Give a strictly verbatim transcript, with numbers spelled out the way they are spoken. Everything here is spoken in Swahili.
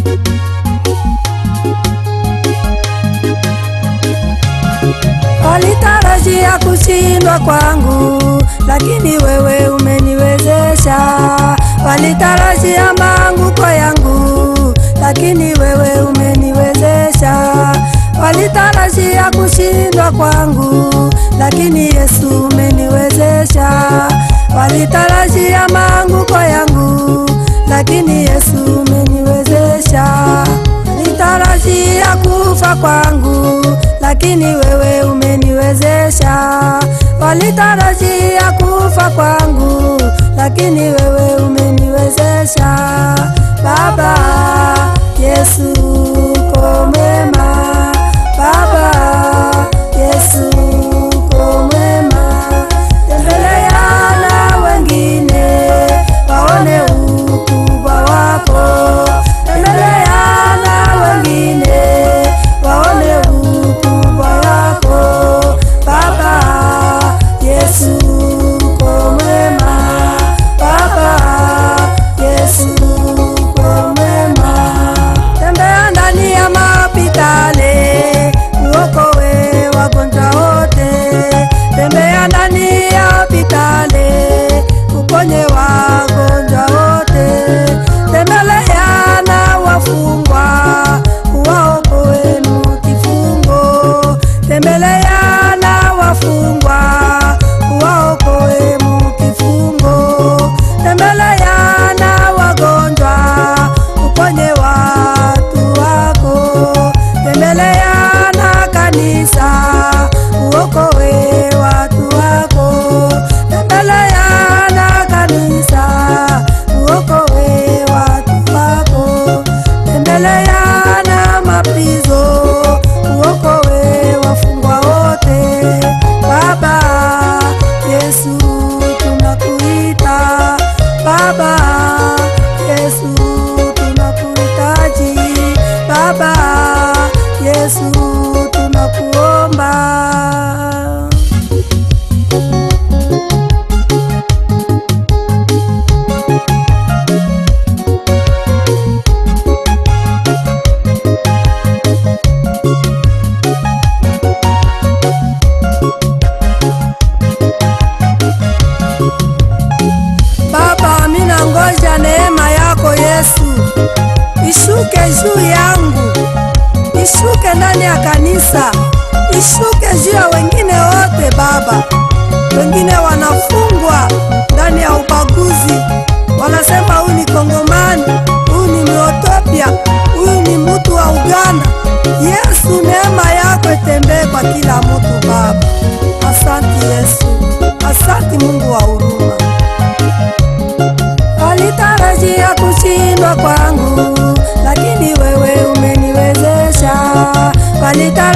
Walitarajia kushindwa kwangu, lakini wewe umeniwezesha. Walitarajia maanguko yangu, lakini wewe umeniwezesha. Walitarajia kushindwa kwangu, lakini Yesu umeniwezesha. Walitarajia maanguko yangu, lakini Yesu umeniwezesha. Walitarajia kufa kwangu, lakini wewe umeniwezesha. Walitarajia kufa kwangu, lakini wewe umeniwezesha. Baba Yesu uko mwema, Baba Yesu uko mwema. Tembelea na wengine waone ukubwa wako. Tembelea na wengine waone ukubwa wako. Baba Yesu uko mwema, Baba Yesu uko mwema. Tembea ndani ya mapitale, uokoe wagonjwa wote. Tembea ndani ya mapitale, uponye wagonjwa wote. Tembelea na wafungwa, uwaokoe mukifungo. Tembelea na wafungwa, uwaokoe mukifungo. Tembelea na wagonjwa, uponye watu wako. Tembelea na kanisa, uokoe watu wako. Tembelea na kanisa, uokoe watu wako. Tembelea na maprizo, uokoe wafungwa wote. Baba Yesu tunakuita, Baba Yesu tunakuhitaji, Baba Yesu tunakuomba. Baba, mina ngoja neema yako Yesu ishuke juu yangu, ishuke ndani ya kanisa, ishuke juu ya wengine wote. Baba, wengine wanafungwa ndani ya ubaguzi, wanasema huyu ni Kongomani, huyu ni Ethiopia, huyu ni mtu wa Uganda. Yesu, neema yako itembee kwa kila mtu Baba. Asante Yesu, asante Mungu wa huruma. Walitarajia kushindwa kwangu, lakini wewe umeniwezesha. Walitarajia